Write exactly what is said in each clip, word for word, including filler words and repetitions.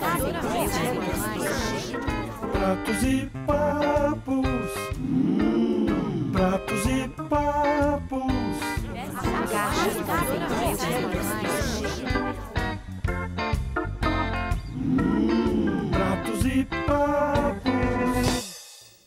Pratos e papos. Hum, pratos e papos. Hum, pratos e papos.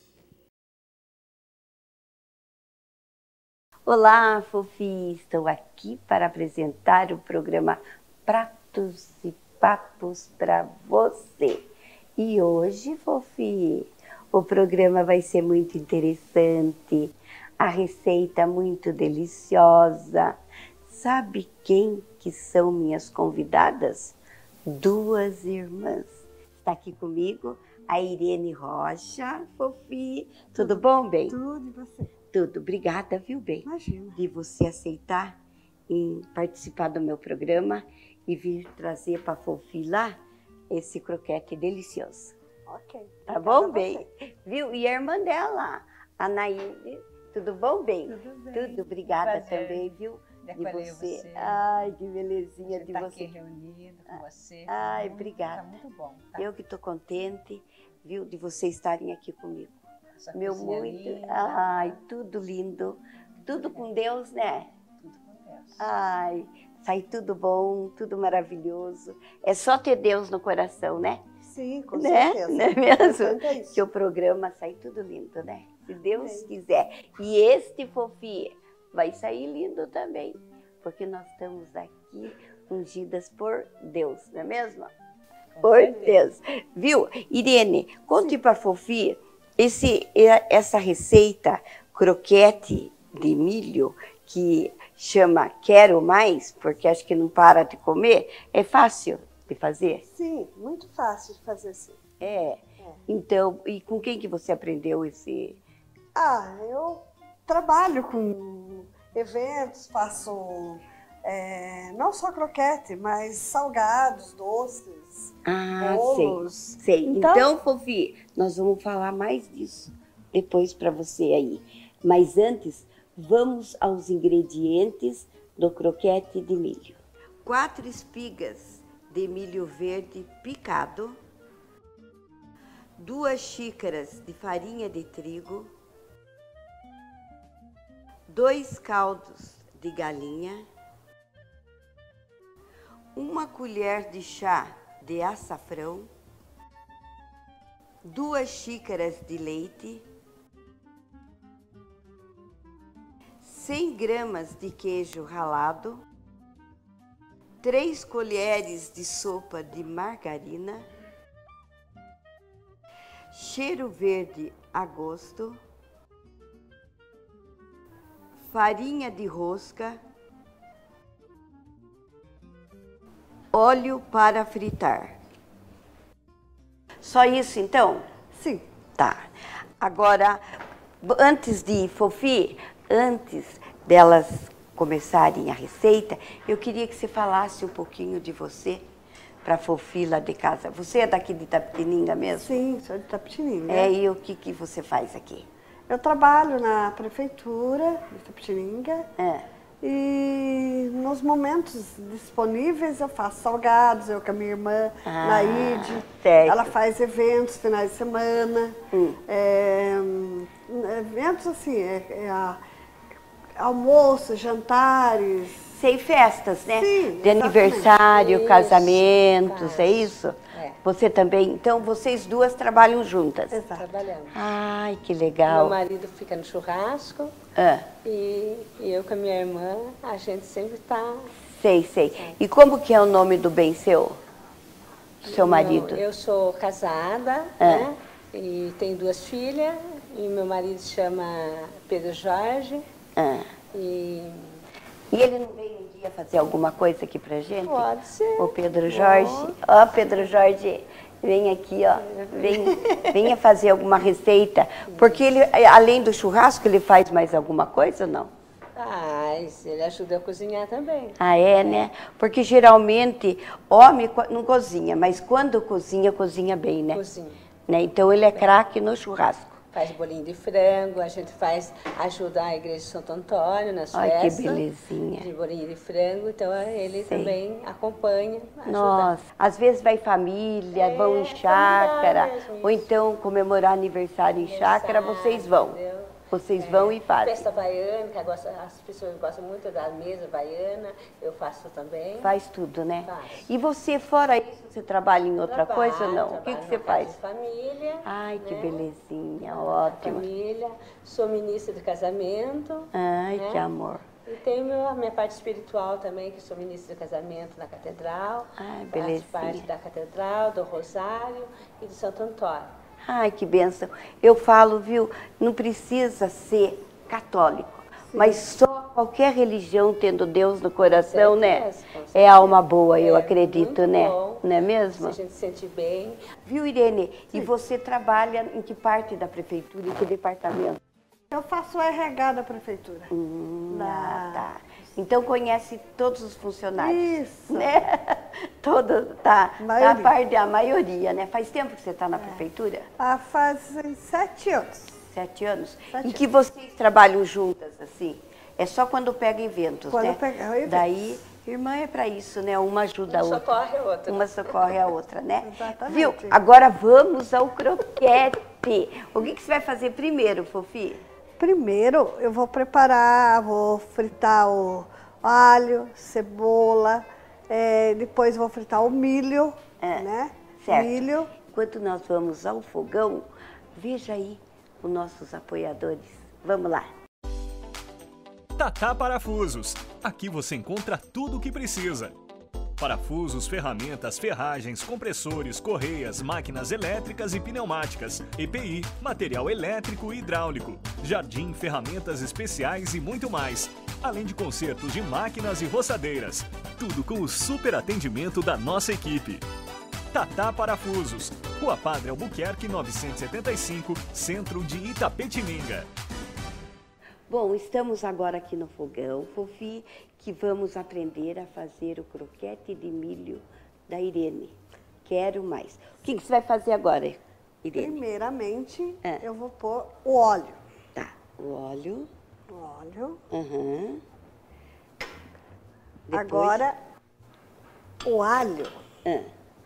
Olá, Fofi! Estou aqui para apresentar o programa Pratos e Papos para você. E hoje, Fofi, o programa vai ser muito interessante, a receita muito deliciosa. Sabe quem que são minhas convidadas? Duas irmãs. Está aqui comigo a Irene Rocha, Fofi. Tudo, Tudo bom, bem? Tudo, e você? Tudo. Obrigada, viu, bem? Imagina. De você aceitar em participar do meu programa e vir trazer para a Fofi lá esse croquete delicioso. Ok. Tá bom, bem? Viu? E a irmã dela, a Naíve. Tudo bom, bem? Tudo bem. Tudo. Obrigada Prazer também, viu? De De você. você. Ai, que belezinha de de estar você. aqui reunido com você. Ai, muito, obrigada. Tá muito bom. Tá? Eu que estou contente, viu, de vocês estarem aqui comigo. Essa Meu cozinha muito. linda, Ai, tudo lindo. Tudo com Deus, né? Tudo com Deus. Ai, sai tudo bom, tudo maravilhoso. É só ter Deus no coração, né? Sim, com Né? certeza. Não é mesmo? É isso. Que o programa sai tudo lindo, né? Se Deus É. quiser. E este, Fofi, vai sair lindo também. Porque nós estamos aqui ungidas por Deus, não é mesmo? Com Por certeza. Deus. Viu? Irene, conte para a Fofi esse, essa receita croquete de milho que chama Quero Mais, porque acho que não para de comer. É fácil de fazer? Sim, muito fácil de fazer assim. É. É. Então, e com quem que você aprendeu esse... Ah, eu trabalho com eventos, faço é, não só croquete, mas salgados, doces, Ah, bolos. sei, sei. Então- Então, Fofi, nós vamos falar mais disso depois para você aí. Mas antes, vamos aos ingredientes do croquete de milho. Quatro espigas de milho verde picado, duas xícaras de farinha de trigo, dois caldos de galinha, uma colher de chá de açafrão, duas xícaras de leite, cem gramas de queijo ralado, três colheres de sopa de margarina, cheiro verde a gosto, farinha de rosca, óleo para fritar. Só isso, então? Sim. Tá. Agora, antes de, Fofi, antes delas começarem a receita, eu queria que você falasse um pouquinho de você para a Fofi lá de casa. Você é daqui de Itapetininga mesmo? Sim, sou de Itapetininga. É, e o que, que você faz aqui? Eu trabalho na prefeitura de Itapetininga. É. E nos momentos disponíveis eu faço salgados, eu com a minha irmã, Ah, Naide. certo. Ela faz eventos, finais de semana. Hum. É, eventos assim, é, é a- almoço, jantares. Sei, festas, né? Sim, De exatamente. aniversário, Isso, casamentos, faço. é isso? É. Você também? Então, vocês duas trabalham juntas? Exato. Trabalhando. Ai, que Meu legal. marido fica no churrasco Ah, e, e eu com a minha irmã, a gente sempre está... sei, sei. E como que é o nome do bem seu? Do seu marido? Eu sou casada, É. né? E tenho duas filhas. E meu marido chama Pedro Jorge. Ah. E E ele não veio um dia fazer alguma coisa aqui pra gente? pode ser. O Pedro Jorge. Ó, Pedro Jorge, vem aqui, ó. Vem, venha fazer alguma receita. Porque ele, além do churrasco, ele faz mais alguma coisa ou não? Ah, ele ajuda a cozinhar também. Ah, é, né? Porque geralmente homem co- não cozinha, mas quando cozinha, cozinha bem, né? Cozinha. Né? Então ele é craque no churrasco. faz bolinho de frango, a gente faz ajuda a igreja de Santo Antônio nas Olha festas. que belezinha. De bolinho de frango, então ele Sei. também acompanha. Ajuda. Nossa, às vezes vai família, É, vão em chácara, mesmo ou isso. então comemorar aniversário em chácara, vocês vão. Entendeu? Vocês É, vão e fazem. Festa baiana, que gosta- as pessoas gostam muito da mesa baiana, eu faço também. Faz tudo, né? Faço. E você, fora isso, você trabalha em outra Trabalho, coisa ou não? O que, trabalho que você na casa faz? de família. Ai, que né? belezinha, Na ótimo. Família, sou ministra de casamento. Ai, né? que amor. E tenho meu- a minha parte espiritual também, que sou ministra de casamento na catedral. Ai, Faço belezinha. parte da catedral, do Rosário e do Santo Antônio. Ai, que bênção. Eu falo, viu, não precisa ser católico, mas só qualquer religião tendo Deus no coração, né? certeza, com certeza. É alma boa, eu É acredito, muito né? bom. Não é Se mesmo? a gente se sente bem. Viu, Irene? E você trabalha em que parte da prefeitura, em que departamento? Eu faço o R H da prefeitura. Hum, Da- ah, tá. Então conhece todos os funcionários. Isso. Né? Todo, tá, tá a Maioria. parte da maioria, né? Faz tempo que você está na prefeitura? Ah, fazem sete anos. Sete anos? Sete E que vocês trabalham juntas, assim? É só quando pega eventos, Quando né? pega eventos. Daí, irmã é para isso, né? Uma ajuda a Um outra. socorre a outra. Uma socorre a outra, né? Exatamente. Viu? Agora vamos ao croquete. O que, que você vai fazer primeiro, Fofi? Primeiro eu vou preparar, vou fritar o alho, cebola, eh, depois vou fritar o milho, É, né? certo. Milho. Enquanto nós vamos ao fogão, veja aí os nossos apoiadores. Vamos lá. Tatá Parafusos. Aqui você encontra tudo o que precisa. Parafusos, ferramentas, ferragens, compressores, correias, máquinas elétricas e pneumáticas, E P I, material elétrico e hidráulico, jardim, ferramentas especiais e muito mais. Além de consertos de máquinas e roçadeiras. Tudo com o super atendimento da nossa equipe. Tatá Parafusos. Rua Padre Albuquerque novecentos e setenta e cinco, centro de Itapetininga. Bom, estamos agora aqui no fogão, Fofi, que vamos aprender a fazer o croquete de milho da Irene. Quero mais. O que que você vai fazer agora, Irene? Primeiramente, É. eu vou pôr o óleo. Tá, o óleo. O óleo. Aham. Depois- Agora, o alho. Ah.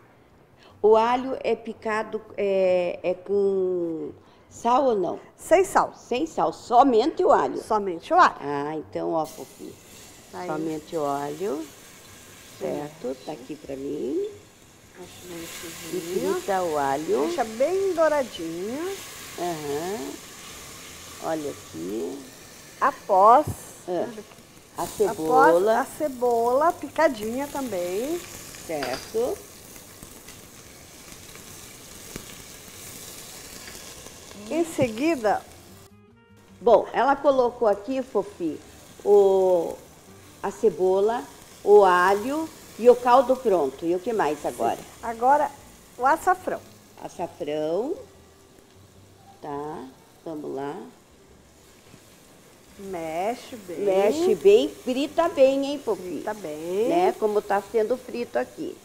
O alho é picado é, é com sal ou não? Sem sal. Sem sal, somente o alho. Somente o alho. Ah, então, ó, Fofi. Aí. Somente o óleo. Certo, tá aqui pra mim. E frita o alho. Deixa bem douradinho. Aham. Olha aqui. Após, Ah, a após cebola. a cebola picadinha também. Certo. Em seguida, Bom, ela colocou aqui, Fofi, o, a cebola, o alho e o caldo pronto. E o que mais agora? agora o açafrão. Açafrão. Tá, vamos lá. Mexe bem. Mexe bem, frita bem, hein, Fofi? Frita bem. Né, como tá sendo frito aqui.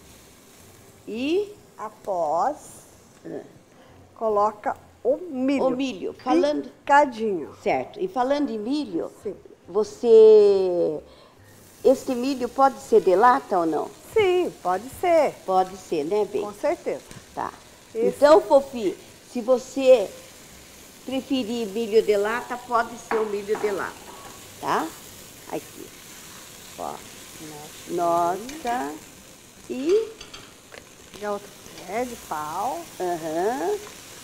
E Após, ah, coloca o milho. o milho. Falando... Picadinho. Certo. E falando em milho, Sim. você... Este milho pode ser de lata ou não? Sim, pode ser. Pode ser, né, Bem? Com certeza. Tá. Esse- Então, Fofi, se você preferir milho de lata, pode ser o milho de lata, tá? Aqui. Ó. Nossa. E... Pegar outra colher de pau. Aham.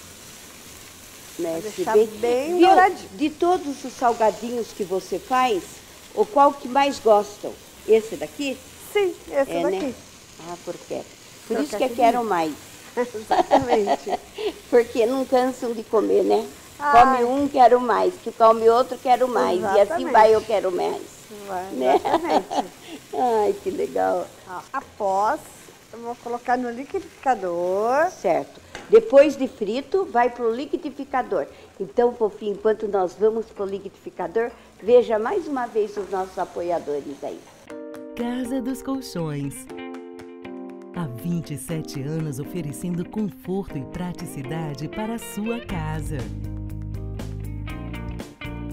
Mexe deixar bem. bem Viu? douradinho. De todos os salgadinhos que você faz, o qual que mais gostam? Esse daqui? Sim, esse É, daqui. né? Ah, porque. Por Eu isso que quero eu quero mais. Exatamente. Porque não cansam de comer, né? Ai. Come um, quero mais. Que come outro, quero mais. E assim Exatamente. vai, eu quero mais. Vai, Né? exatamente. Ai, que legal. Ó, após, eu vou colocar no liquidificador. Certo. Depois de frito, vai para o liquidificador. Então, Fofinho, enquanto nós vamos para o liquidificador, veja mais uma vez os nossos apoiadores aí. Casa dos Colchões. Há vinte e sete anos oferecendo conforto e praticidade para a sua casa.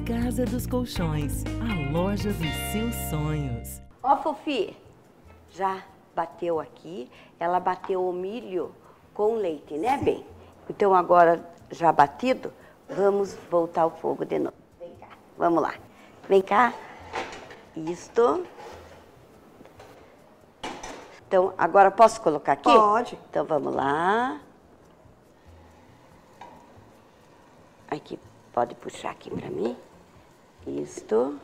Casa dos Colchões, a loja dos seus sonhos. Ó, Fofi, já bateu aqui, ela bateu o milho com leite, né, bem? Então agora, já batido, vamos voltar ao fogo de novo. Vem cá, vamos lá. Vem cá. Isto. Então, agora posso colocar aqui? Pode. Então vamos lá. Aqui, pode puxar aqui pra mim. Isto.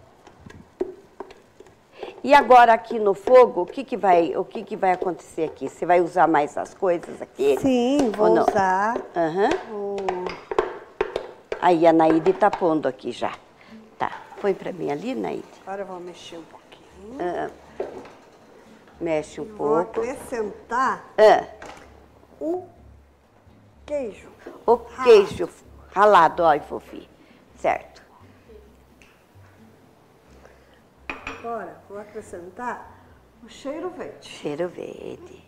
E agora aqui no fogo, o que que vai, o que que vai acontecer aqui? Você vai usar mais as coisas aqui? Sim, vou usar. Aham. O... Aí a Naide tá pondo aqui já. Tá, põe pra mim ali, Naide. Agora eu vou mexer um pouquinho. Ah, mexe um Vou pouco. acrescentar Ah, o queijo. o queijo ralado, ó, Fofi. Certo. Agora vou acrescentar o cheiro verde. Cheiro verde.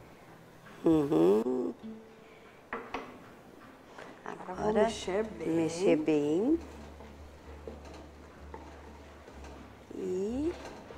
Uhum. Agora Agora, vou mexer bem. mexer bem. E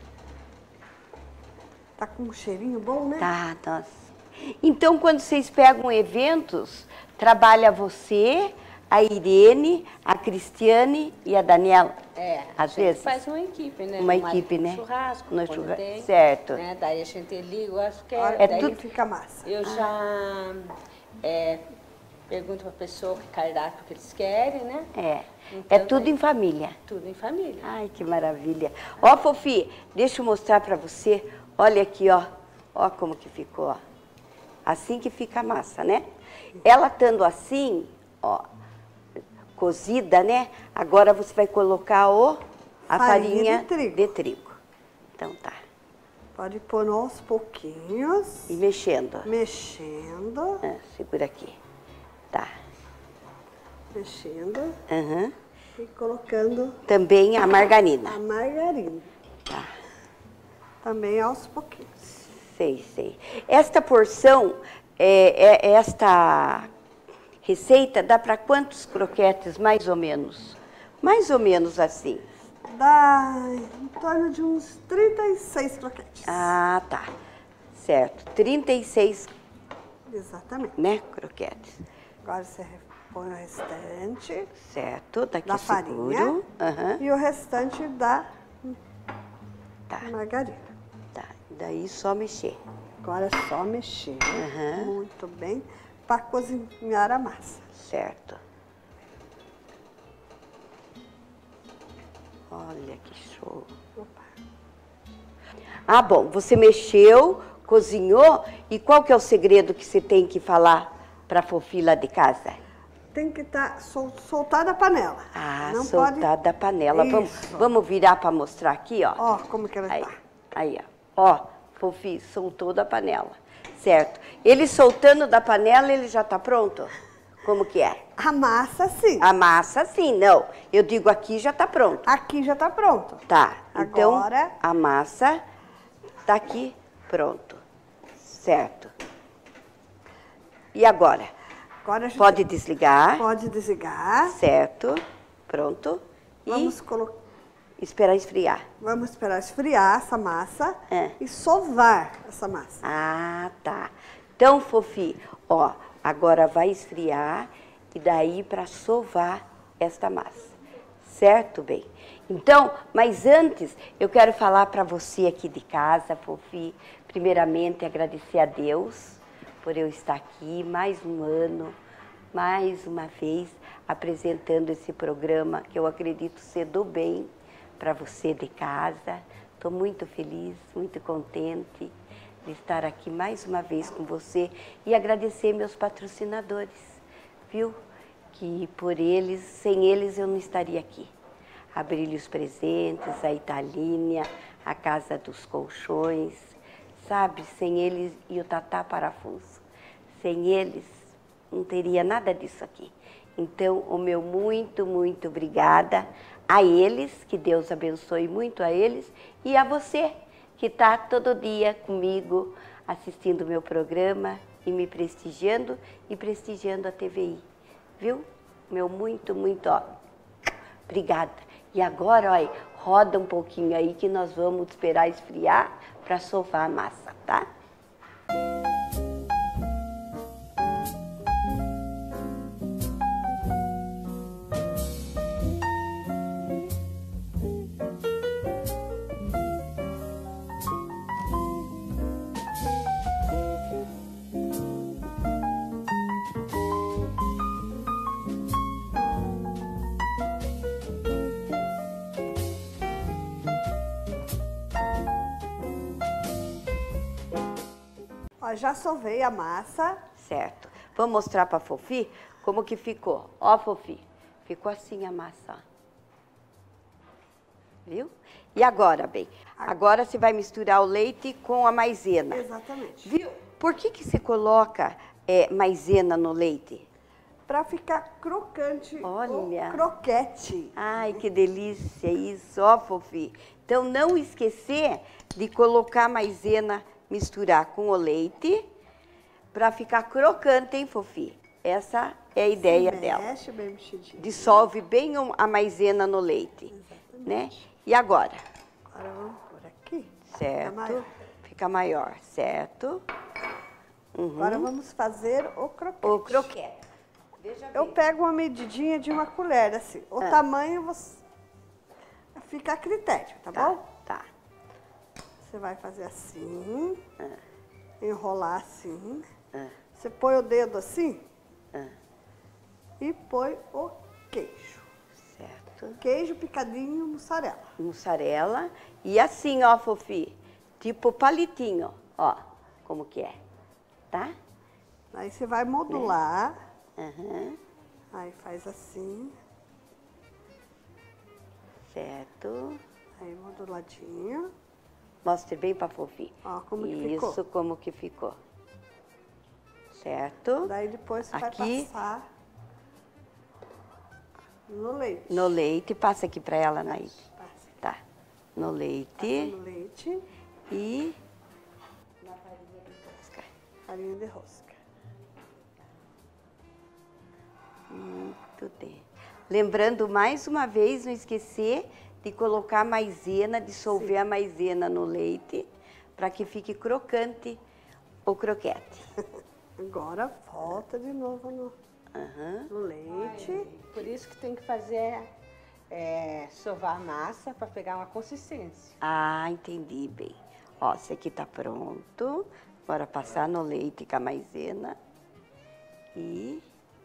Tá com um cheirinho bom, né? tá, nossa. Então, quando vocês pegam eventos, trabalha você, a Irene, a Cristiane e a Daniela? É, a Às gente vezes? faz uma equipe, né? Uma No mar- equipe, no né? churrasco, No quando churra- tem, certo. Né? Daí a gente liga, eu acho que é... Olha, É daí tudo- fica massa. Eu já é, pergunto para a pessoa que cardápio que eles querem, né? É. Então, é tudo daí- em família. Tudo em família. Ai, que maravilha. Ó, Fofi, deixa eu mostrar pra você. Olha aqui, ó. Ó como que ficou, ó. Assim que fica a massa, né? Ela estando assim, ó, cozida, né? Agora você vai colocar o, a Farinha farinha, de trigo. de trigo. Então tá. Pode pôr aos pouquinhos, E mexendo. mexendo, Ah, segura aqui. Tá. mexendo Aham. e colocando Também a margarina. a margarina. Tá. Também aos pouquinhos. Sei, sei. Esta porção, é, é- esta receita dá para quantos croquetes, mais ou menos? Mais ou menos assim. Dá em torno de uns trinta e seis croquetes. Ah, tá. Certo. trinta e seis, Exatamente. né, croquetes. Agora você põe o restante Certo. Daqui da eu farinha seguro. Aham. e o restante da Tá, margarina. tá. Daí só mexer. Agora é só mexer Aham. muito bem para cozinhar a massa. Certo. Olha que show. Opa. Ah, bom, você mexeu, cozinhou, e qual que é o segredo que você tem que falar para a Fofi lá de casa? Tem que estar sol, soltar da panela. Ah, Não soltar pode... da panela. Vamos, Isso. vamos virar para mostrar aqui, ó. Ó, como que ela Aí, tá. aí, ó. Ó, Fofi, soltou da panela. Certo. Ele soltando da panela, ele já tá pronto? Como que é? A massa, sim. A massa, sim, não. Eu digo aqui já tá pronto. Aqui já tá pronto. Tá. Então, Agora- a massa tá aqui pronto. Certo. E agora? Agora a gente Pode desligar. pode desligar. Certo. Pronto. E Vamos colocar. esperar esfriar. Vamos esperar esfriar essa massa É. e sovar essa massa. Ah, tá. Então, Fofi, ó, agora vai esfriar e daí para sovar esta massa. Certo, bem? Então, mas antes, eu quero falar para você aqui de casa, Fofi, primeiramente agradecer a Deus por eu estar aqui mais um ano, mais uma vez, apresentando esse programa que eu acredito ser do bem para você de casa. Estou muito feliz, muito contente de estar aqui mais uma vez com você e agradecer meus patrocinadores, viu? Que por eles, sem eles eu não estaria aqui. A Brilhos Presentes, a Italínia, a Casa dos Colchões, sabe? Sem eles e o Tatá Parafuso. Sem eles não teria nada disso aqui. Então, o meu muito, muito obrigada a eles, que Deus abençoe muito a eles, e a você, que está todo dia comigo, assistindo o meu programa e me prestigiando e prestigiando a T V I. Viu? Meu muito, muito, ó, Obrigada. E agora, olha, roda um pouquinho aí que nós vamos esperar esfriar para sovar a massa, tá? Ó, já sovei a massa. Certo. Vamos mostrar para a Fofi como que ficou. Ó, Fofi, ficou assim a massa. Viu? E agora, bem, agora você vai misturar o leite com a maisena. Exatamente. Viu? Por que que você coloca é, maisena no leite? Para ficar crocante Olha. ou croquete. Ai, que delícia isso, ó, Fofi. Então, não esquecer de colocar a maisena, misturar com o leite, para ficar crocante, hein, Fofi? Essa é a ideia Se dela. mexe bem mexidinho. Dissolve bem a maisena no leite, Exatamente. né? E agora? Agora vamos por aqui. Certo. Fica maior. Fica maior, certo? Uhum. Agora vamos fazer o croquete. O croquete. Veja Eu bem. pego uma medidinha de uma colher, assim. O Ah. tamanho você... fica a critério, tá, Tá, bom? tá. Você vai fazer assim, enrolar assim. Ah. Você põe o dedo assim Ah. e põe o queijo. Certo. Queijo picadinho, mussarela. Mussarela. E assim, ó, Fofi, tipo palitinho, ó, como que é, tá? Aí você vai modular, Aham. aí faz assim, Certo. aí moduladinho. Mostre bem pra Fofi. Ó, como que Isso, ficou. como que ficou. Certo. Daí depois você Aqui. vai passar no leite. No leite, passa aqui pra ela, Naide. Passa. Tá. No Passa leite no leite, e farinha de rosca. muito bem. Lembrando mais uma vez, não esquecer de colocar a maisena, dissolver a maisena no leite, para que fique crocante o croquete. Agora volta de novo no, Aham. no leite. Por isso que tem que fazer, é, sovar a massa para pegar uma consistência. Ah, entendi bem. Ó, esse aqui tá pronto. Agora passar no leite com a maisena. E...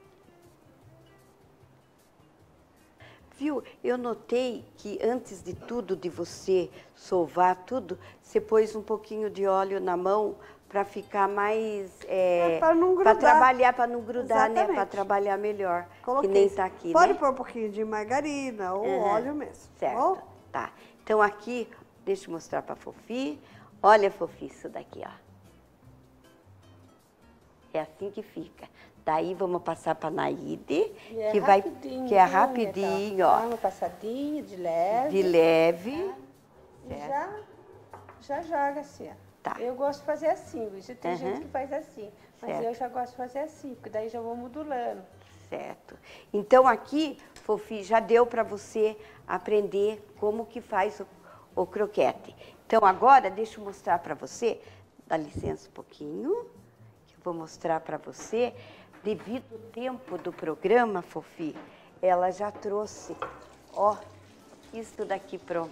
Viu? Eu notei que antes de tudo, de você sovar tudo, você pôs um pouquinho de óleo na mão para ficar mais... É, É, pra não Para grudar. trabalhar, para não grudar, né? Para Exatamente. trabalhar melhor. Coloquei. Que nem tá aqui, Pode né? pôr um pouquinho de margarina ou Aham. óleo mesmo. tá Certo, bom? tá. Então aqui, deixa eu mostrar pra Fofi. Olha, Fofi, isso daqui, ó. É assim que fica. Daí vamos passar pra Naide, E é que vai, rapidinho, que é viu, rapidinho, Dá ó, uma passadinha de leve. de leve. E já, já joga assim, ó. Tá. Eu gosto de fazer assim, viu? Tem Aham. gente que faz assim. Mas Certo. eu já gosto de fazer assim, porque daí já vou modulando. Certo. Então aqui, Fofi, já deu para você aprender como que faz o, o croquete. Então agora, deixa eu mostrar para você, dá licença um pouquinho, que eu vou mostrar para você. Devido ao tempo do programa, Fofi, ela já trouxe, ó, isso daqui pronto.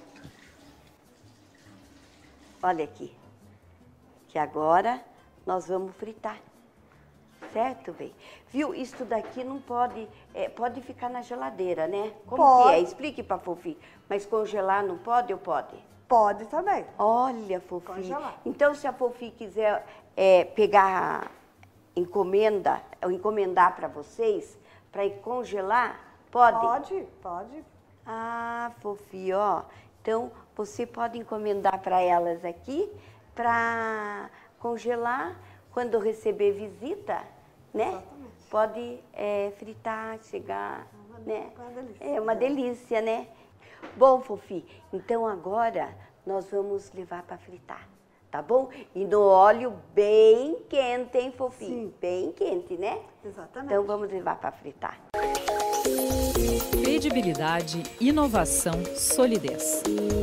Olha aqui, que agora nós vamos fritar. Certo, bem? Viu? Isso daqui não pode, é, pode ficar na geladeira, né? Como Pode. que é? Explique para Fofi. Mas congelar não pode ou pode? Pode também. Olha, Fofi. Congelar. Então, se a Fofi quiser é, pegar encomenda, ou encomendar para vocês, para congelar, pode? Pode, pode. Ah, Fofi, ó. Então, você pode encomendar para elas aqui, para congelar quando receber visita, né? Exatamente. Pode é, fritar, chegar, né? uma delícia. É uma delícia, né? Bom, Fofi, então agora nós vamos levar para fritar, tá bom? E no óleo bem quente, hein, Fofi? Sim. Bem quente, né? Exatamente. Então vamos levar para fritar. P credibilidade, inovação, solidez.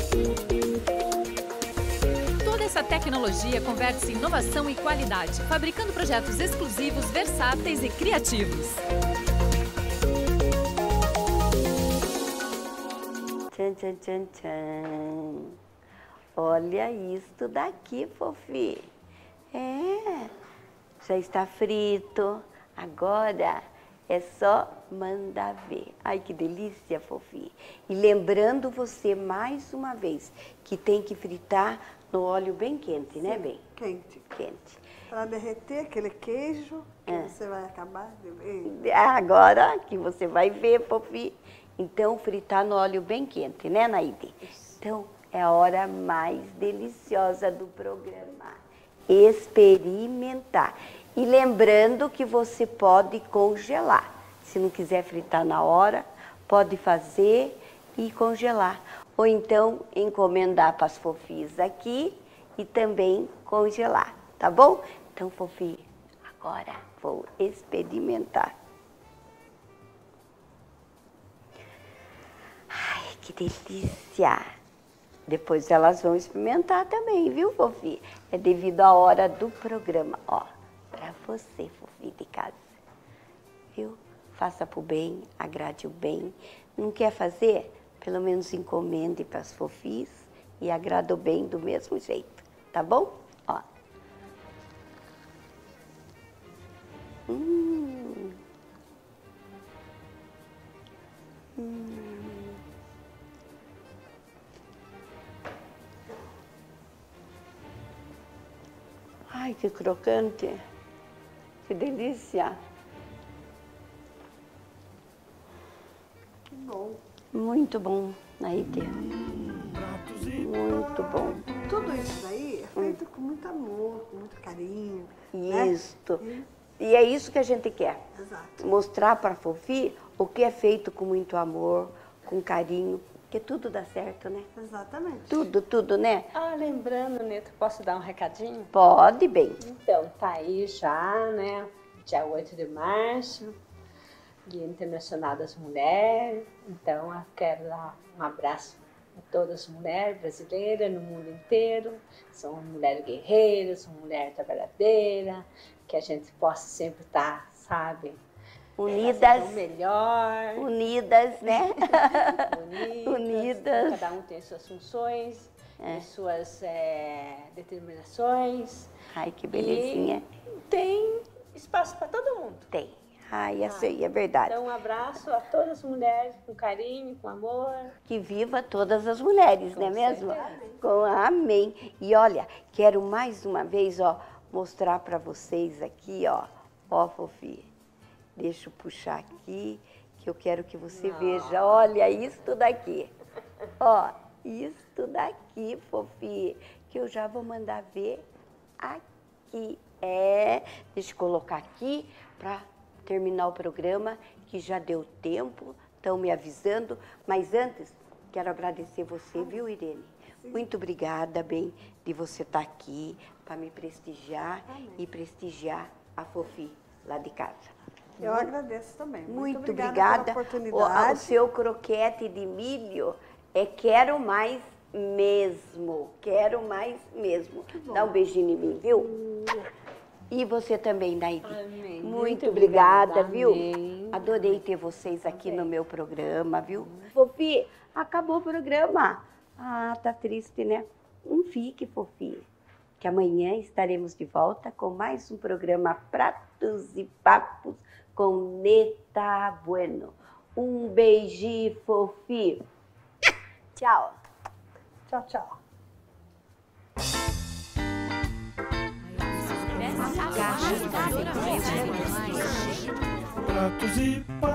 Toda essa tecnologia converte-se em inovação e qualidade, fabricando projetos exclusivos, versáteis e criativos. Tchan, tchan, tchan, tchan. Olha isto daqui, Fofi. É, já está frito. Agora é só mandar ver. Ai, que delícia, Fofi. E lembrando você, mais uma vez, que tem que fritar no óleo bem quente, né, bem? Quente. Quente. Para derreter aquele queijo que É. você vai acabar de ver. Agora que você vai ver, Fofi. Então, fritar no óleo bem quente, né, Naide? Então, é a hora mais deliciosa do programa. Experimentar. E lembrando que você pode congelar. Se não quiser fritar na hora, pode fazer e congelar. Ou então, encomendar para as Fofis aqui e também congelar, tá bom? Então, Fofi, agora vou experimentar. Ai, que delícia! Depois elas vão experimentar também, viu, Fofi? É devido à hora do programa. Ó, pra você, Fofi de casa. Viu? Faça pro bem, agrade o bem. Não quer fazer? Pelo menos encomende para as Fofis e agrada o bem do mesmo jeito, tá bom? Ó. Hum. Hum. Ai, que crocante. Que delícia. Que bom. Muito bom, Naide. Muito bom. Tudo isso daí é feito com muito amor, com muito carinho. né? Isto. E é isso que a gente quer. Exato. Mostrar para a Fofi o que é feito com muito amor, com carinho, que tudo dá certo, né? Exatamente. Tudo, tudo, né? Ah, lembrando, Neto, posso dar um recadinho? Pode, bem. Então, tá aí já, né? Dia oito de março, Dia Internacional das Mulheres. Então, eu quero dar um abraço a todas as mulheres brasileiras no mundo inteiro. São mulheres guerreiras, são mulheres trabalhadeiras, que a gente possa sempre estar, sabe? Unidas. O melhor. Unidas, né? Unidas. Unidas. Cada um tem suas funções, É. tem suas é, determinações. Ai, que belezinha. E tem espaço para todo mundo. Tem. Ai, essa aí é verdade. Então, um abraço a todas as mulheres, com carinho, com amor. Que viva todas as mulheres, Com não é mesmo? certeza. Com amém. E olha, quero mais uma vez, ó, mostrar para vocês aqui, ó. Ó, Fofi, deixa eu puxar aqui, que eu quero que você veja. Olha, isto daqui. Ó, isto daqui, Fofi, que eu já vou mandar ver aqui. É, deixa eu colocar aqui para terminar o programa, que já deu tempo, estão me avisando. Mas antes, quero agradecer você, viu, Irene? Muito obrigada, bem, de você estar aqui para me prestigiar e prestigiar a Fofi lá de casa. Eu agradeço também. Muito, Muito obrigada, obrigada. pela O, oportunidade. o seu croquete de milho é quero mais mesmo. Quero mais mesmo. Dá um beijinho em mim, viu? E você também, Naide. Amém. Muito, Muito obrigada, obrigada, viu? amém. Adorei ter vocês aqui no meu programa, viu? Fofi, acabou o programa. Ah, tá triste, né? Não fique, Fofi, que amanhã estaremos de volta com mais um programa Pratos e Papos com Neta Bueno. Um beijinho, Fofi. Tchau. Tchau, tchau. Pratos e Papos.